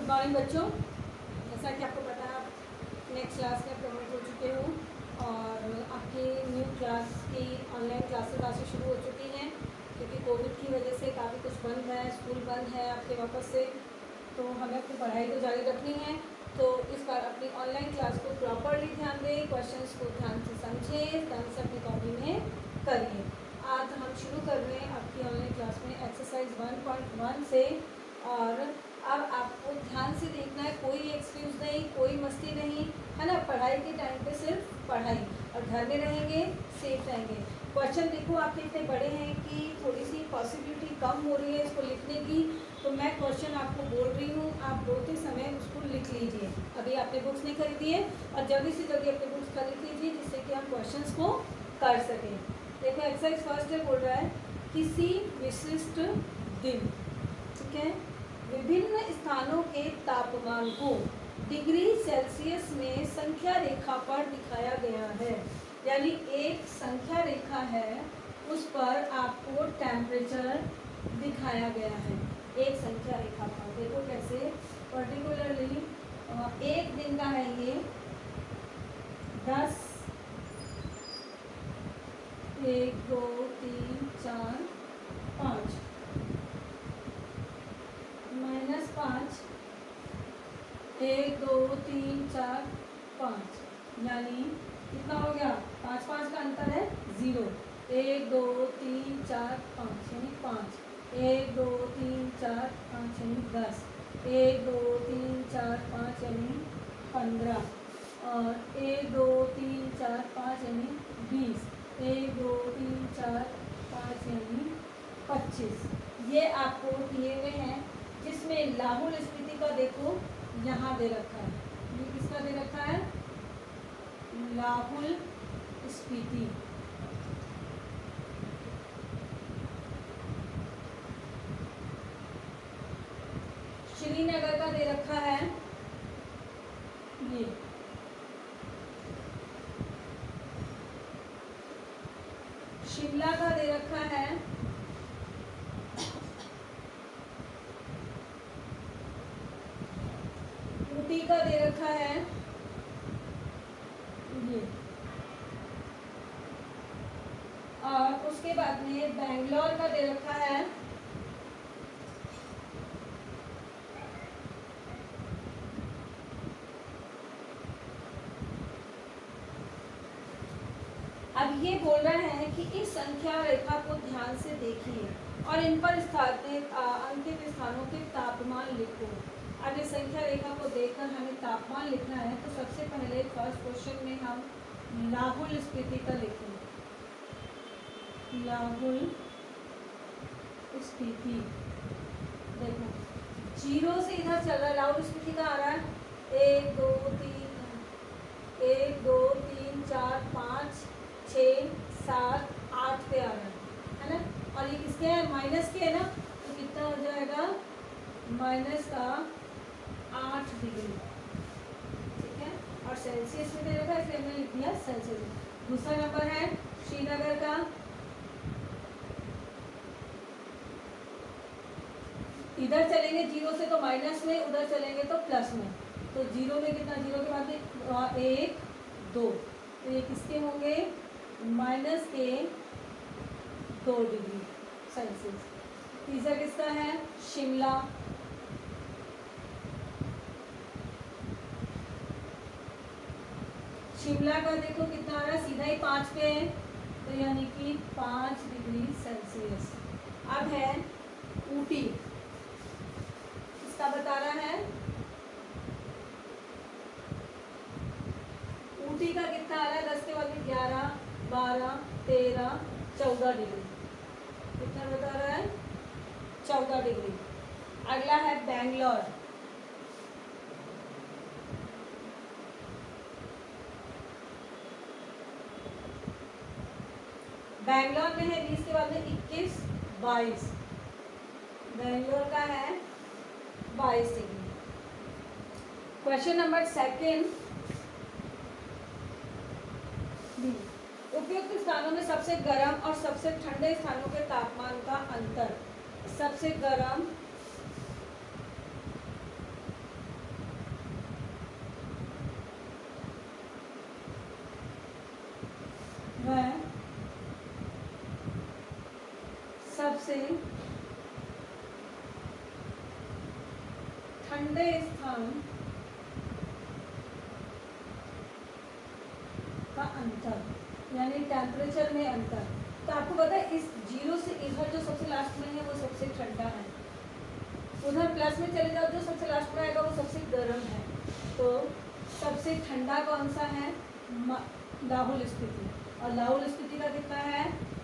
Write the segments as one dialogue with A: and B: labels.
A: Good morning बच्चों। जैसा कि आपको पता है, नेक्स्ट क्लास में प्रमोट हो चुके हूँ और आपकी न्यू क्लास की ऑनलाइन क्लासेस आज से शुरू हो चुकी हैं, क्योंकि कोविड की वजह से काफ़ी कुछ बंद है, स्कूल बंद है आपके वापस से, तो हमें अपनी पढ़ाई तो जारी रखनी है। तो इस बार अपनी ऑनलाइन क्लास को प्रॉपरली ध्यान दें, क्वेश्चंस को ध्यान से समझें, ध्यान से अपनी कॉपी में करिए। आज हम शुरू कर रहे हैं आपकी ऑनलाइन क्लास में एक्सरसाइज 1.1 से। और अब आपको ध्यान से देखना है, कोई एक्सक्यूज़ नहीं, कोई मस्ती नहीं, है ना। पढ़ाई के टाइम पे सिर्फ पढ़ाई, और घर में रहेंगे सेफ रहेंगे। क्वेश्चन देखो आपके इतने बड़े हैं कि थोड़ी सी पॉसिबिलिटी कम हो रही है इसको लिखने की, तो मैं क्वेश्चन आपको बोल रही हूँ, आप बोलते समय उसको लिख लीजिए। अभी आपने बुक्स नहीं खरीदी है और जल्दी से जल्दी अपने बुक्स खरीद लीजिए, जिससे कि हम क्वेश्चन को कर सकें। देखो एक्सरसाइज फर्स्ट डे बोल रहा है किसी विशिष्ट दिन, ठीक है, विभिन्न स्थानों के तापमान को डिग्री सेल्सियस में संख्या रेखा पर दिखाया गया है। यानी एक संख्या रेखा है, उस पर आपको टेम्परेचर दिखाया गया है। एक संख्या रेखा पर देखो कैसे, पर्टिकुलरली एक दिन का है ये 10, 1 2 3 4 5 -5, 1 2 3 4 5, यानी कितना हो गया, 5 5 का अंतर है 0। 1 2 3 4 5 यानी 5, 1 2 3 4 5 यानी 10, 1 2 3 4 5 यानी 15, और 1 2 3 4 5 यानी 20, 1 2 3 4 5 यानी 25। ये आपको दिए हुए हैं, जिसमें लाहौल स्पीति का देखो यहाँ दे रखा है। ये किसका दे रखा है, लाहौल स्पीति। श्रीनगर का दे रखा है ये, शिमला का दे रखा है, ऊटी का दे रखा है ये, और उसके बाद में बेंगलोर का दे रखा है अब ये बोल रहे हैं कि इस संख्या रेखा को ध्यान से देखिए और इन पर स्थापित अंकित स्थानों के तापमान लिखो। अब इस संख्या रेखा को देखकर हमें तापमान लिखना है, तो सबसे पहले फर्स्ट क्वेश्चन में हम लाहौल स्पीति का लिखेंगे। लाहौल स्पीति देखो 0 से इधर चल रहा है, लाहौल स्पीति का आ रहा है 1 2 3 1 2 3 4 5 6 7 8 पे आ रहा है ना। और ये किसके है, माइनस के है ना, तो कितना हो जाएगा, माइनस का 8 डिग्री, ठीक है। और सेल्सियस में दे रखा है, इसलिए हमने लिख दिया सेल्सियस। दूसरा नंबर है श्रीनगर का, इधर चलेंगे 0 से तो माइनस में, उधर चलेंगे तो प्लस में। तो 0 में कितना, 0 के बाद में 1 2, तो ये किसके होंगे, माइनस के 2 डिग्री सेल्सियस। तीसरा किसका है, शिमला, शिमला का देखो कितना आ रहा है, सीधा ही 5 पे है, तो यानी कि 5 डिग्री सेल्सियस। अब है ऊटी, इसका बता रहा है, ऊटी का कितना आ रहा है, 10 के बाद में 11 12 13 14 डिग्री, कितना बता रहा है, 14 डिग्री। अगला है बेंगलोर, बेंगलोर में है 20 के बाद में 21 22, बेंगलोर का है 22 डिग्री। क्वेश्चन नंबर सेकेंड, उपयुक्त स्थानों में सबसे गर्म और सबसे ठंडे स्थानों के तापमान का अंतर। सबसे गर्म ठंडे स्थान का अंतर, यानी टेम्परेचर में अंतर। तो आपको पता है इस 0 से इधर जो सबसे लास्ट में है वो सबसे ठंडा है, उधर प्लस में चले जाओ जो सबसे लास्ट में आएगा वो सबसे गर्म है। तो सबसे ठंडा कौन सा है? लाहौल स्पीति, और लाहौल स्पीति का कितना है?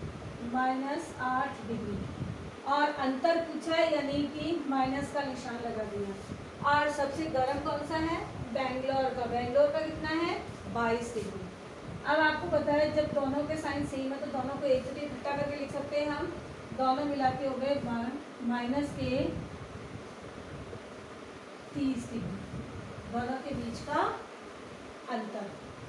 A: -8 डिग्री। और अंतर पूछा है यानी कि माइनस का निशान लगा दिया। और सबसे गर्म कौन सा है? बेंगलोर का। बेंगलोर का कितना है? 22 डिग्री। अब आपको पता है जब दोनों के साइन सेम है तो दोनों को एक जगह इकट्ठा करके लिख सकते हैं हम। दोनों मिला के हो गए -30 डिग्री, दोनों के बीच का अंतर।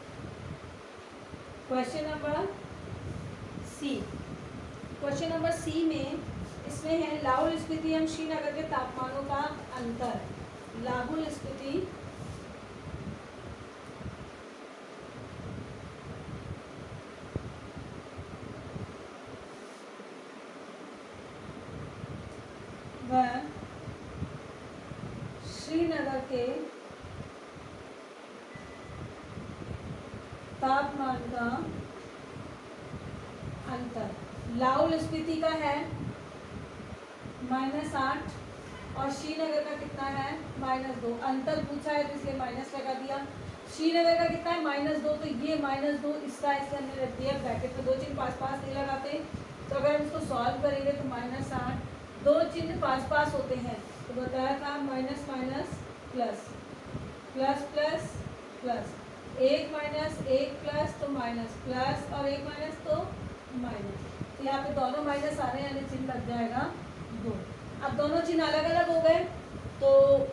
A: Question number C. Question number C में इसमें है लाहौल स्पीति एवं श्रीनगर के तापमानों का अंतर। लाहौल स्पीति व श्रीनगर के तापमान का अंतर। लाहौल स्पीति का है -8 और श्रीनगर का कितना है? -2। अंतर पूछा है तो इसलिए माइनस लगा दिया। श्रीनगर का कितना है? -2, तो ये -2 इसका इसलिए हमने रख दिया ब्रैकेट में। दो चिन्ह पास पास नहीं लगाते, तो अगर हम इसको सॉल्व करेंगे तो -8, दो चिन्ह पास पास होते हैं तो बताया था minus minus plus, plus plus plus, एक माइनस एक प्लस तो माइनस, प्लस और एक माइनस तो माइनस। तो यहाँ पे दोनों माइनस आ रहे हैं यानी चिन्ह लग जाएगा 2। अब दोनों चिन्ह अलग अलग हो गए तो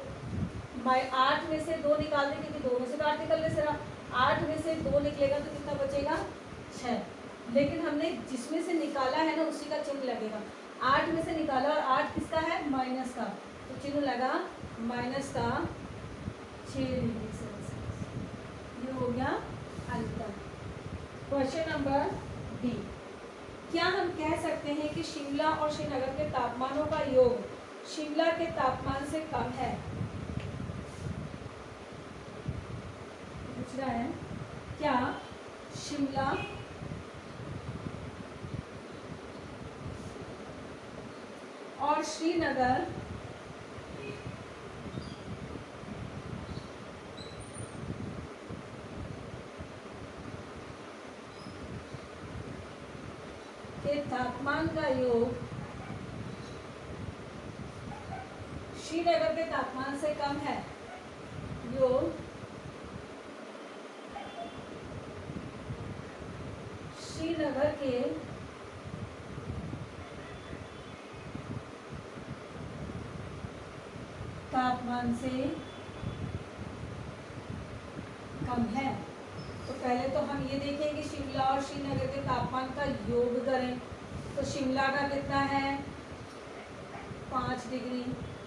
A: 8 में से 2 निकाल दें क्योंकि दोनों से तो 8 निकलने से रहा। 8 में से 2 निकलेगा तो कितना बचेगा? 6। लेकिन हमने जिसमें से निकाला है ना उसी का चिन्ह लगेगा। 8 में से निकाला और 8 किसका है? माइनस का, तो चिन्ह लगा माइनस का 6 डिग्री सेल्सियस। ये हो गया अंतर। Question number D. क्या हम कह सकते हैं कि शिमला और श्रीनगर के तापमानों का योग शिमला के तापमान से कम है? पूछ रहा है क्या शिमला और श्रीनगर के तापमान का योग श्रीनगर के तापमान से कम है? योग श्रीनगर के तापमान से कम है। तो पहले तो हम ये देखें कि शिमला और श्रीनगर के तापमान का योग करें तो शिमला का कितना है? 5 डिग्री।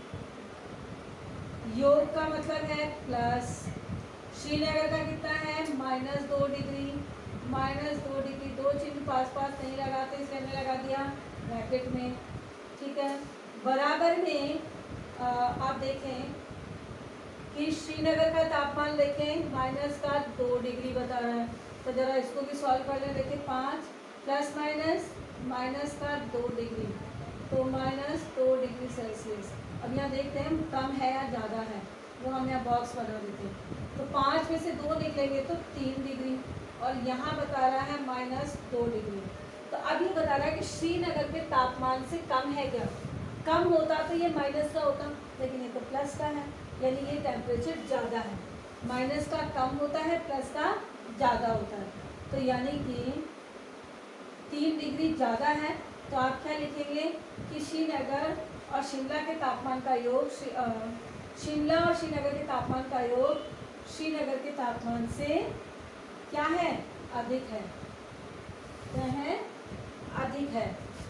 A: योग का मतलब है प्लस। श्रीनगर का कितना है? -2 डिग्री। -2 डिग्री, दो चिन्ह पास पास नहीं लगाते इसलिए हमने लगा दिया ब्रैकेट में। ठीक है, बराबर में आप देखें कि श्रीनगर का तापमान देखें -2 डिग्री बता रहा है। तो जरा इसको भी सॉल्व कर लें। देखिए 5 प्लस माइनस -2 डिग्री, तो -2 डिग्री सेल्सियस। अब यहाँ देखते हैं कम है या ज़्यादा है, वो हम यहाँ बॉक्स बना देते हैं। तो 5 में से 2 निकलेंगे तो 3 डिग्री, और यहाँ बता रहा है -2 डिग्री। तो अब ये बता रहा है कि श्रीनगर के तापमान से कम है क्या? कम होता तो ये माइनस का होता, लेकिन ये तो प्लस का है, यानी ये टेम्परेचर ज़्यादा है। माइनस का कम होता है, प्लस का ज़्यादा होता है। तो यानी कि 3 डिग्री ज़्यादा है। तो आप क्या लिखेंगे कि श्रीनगर और शिमला के तापमान का योग शिमला और श्रीनगर के तापमान का योग श्रीनगर के तापमान से क्या है? अधिक है। क्या है? अधिक है।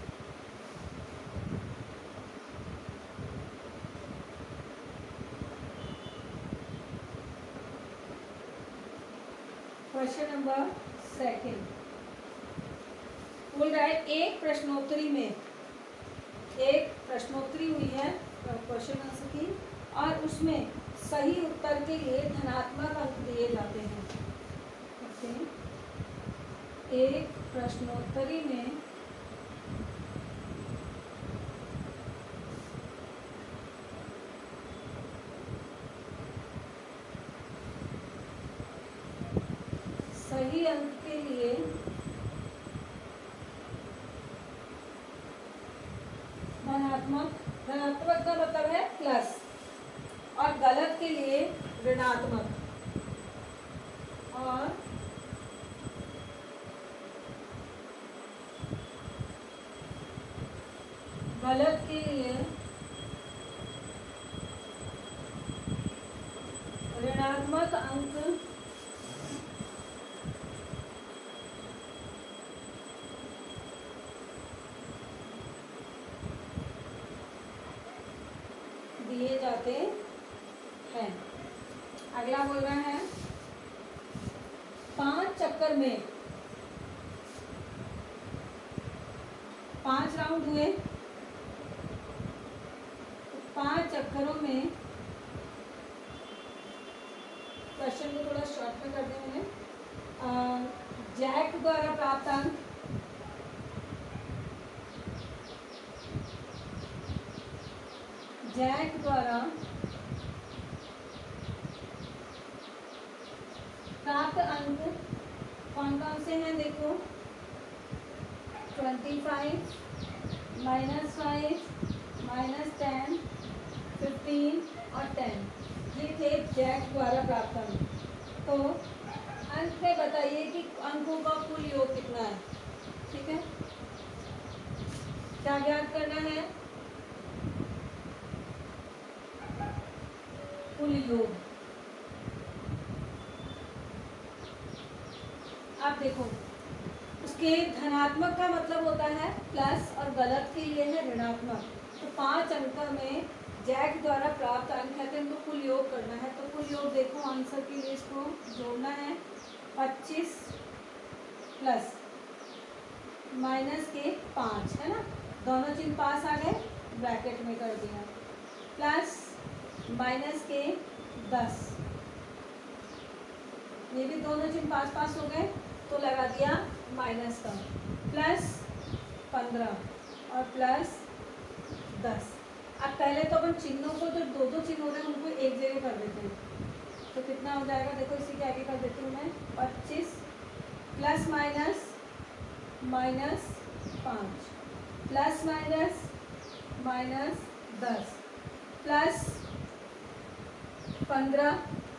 A: क्वेश्चन नंबर 2 बोल रहा है एक प्रश्नोत्तरी में, एक प्रश्नोत्तरी हुई है क्वेश्चन आंसर की, और उसमें सही उत्तर के लिए धनात्मक अंक दिए जाते हैं। एक प्रश्नोत्तरी में सही अंक के लिए धनात्मक का मतलब है प्लस, और गलत के लिए ऋणात्मक, और गलत के लिए ऋणात्मक अंक दिए जाते हैं। अगला बोल रहा है 5 चक्कर में 5 राउंड हुए, 5 चक्करों में, क्वेश्चन को थोड़ा शॉर्ट में कर दें मैंने, जैक द्वारा प्राप्त अंक जैक द्वारा प्राप्त अंक कौन कौन से हैं देखो, 25, -5, -10, 15 और 10, ये थे जैक द्वारा प्राप्त अंक। तो अंत में बताइए कि अंकों का कुल योग कितना है। ठीक है, क्या ज्ञात करना है, कुल योग। आप देखो, उसके धनात्मक का मतलब होता है प्लस और गलत के लिए है ऋणात्मक। तो 5 अंक में जैक द्वारा प्राप्त अंक है तो इनको कुल योग करना है। तो कुल योग देखो, आंसर के लिए इसको जोड़ना है 25 प्लस माइनस के 5, है ना, दोनों चिन्ह पास आ गए, ब्रैकेट में कर दिया, प्लस माइनस के 10, ये भी दोनों चिन्ह पास पास हो गए तो लगा दिया माइनस का, प्लस 15 और प्लस 10। अब पहले तो अपन चिन्हों को, जो दो दो चिन्ह हो रहे हैं उनको एक जगह कर देते हैं, तो कितना हो जाएगा देखो, इसी के आगे कर देती हूँ मैं, 25 plus minus -5 plus minus -10 plus 15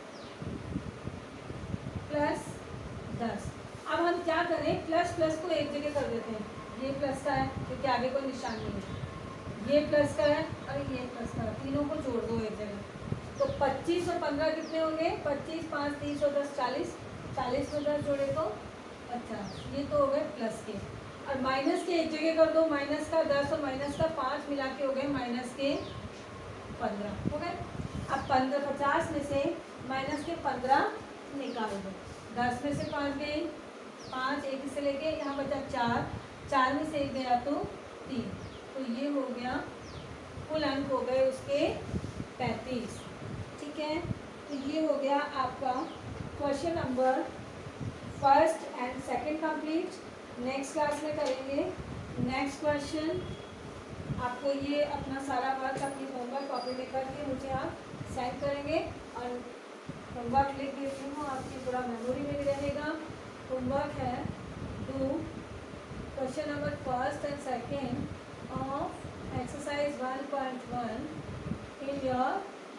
A: plus 10। अब हम क्या करें, प्लस प्लस को एक जगह कर देते हैं, ये प्लस का है क्योंकि आगे कोई निशान नहीं है, ये प्लस का है और ये प्लस का है, तीनों को जोड़ दो एक जगह। तो 25 और 15 कितने होंगे, 25, 5, 30 और 10 40, 40 में 10 जोड़े तो अच्छा, ये तो हो गए प्लस के, और माइनस के एक जगह कर दो, माइनस का 10 और माइनस का 5 मिला के हो गए माइनस के 15 हो गए। अब 50 में से माइनस के 15 निकाल दो, 10 में से 5 गए, 5 एक से लेके यहाँ बचा 4, 4 में से एक गया तो 3, तो ये हो गया, कुल अंक हो गए उसके 35। ठीक है, तो ये हो गया आपका question number first and second complete. Next class में करेंगे नेक्स्ट क्वेश्चन। आपको ये अपना सारा वर्क अपनी होमवर्क कॉपी में करके मुझे आप सेंड करेंगे, और होमवर्क लिख देती हूँ, आपकी पूरा मेमोरी में भी रहेगा। होमवर्क है, do question number first and second of exercise 1.1 in your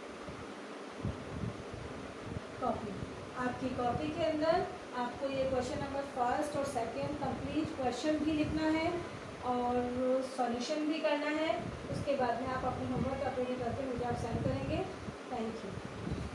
A: copy. आपकी कॉपी के अंदर आपको ये क्वेश्चन नंबर फर्स्ट और सेकंड कंप्लीट क्वेश्चन भी लिखना है और सॉल्यूशन भी करना है। उसके बाद में आप अपनी होमवर्क अपलोड करके मुझे आप सेंड करेंगे। Thank you.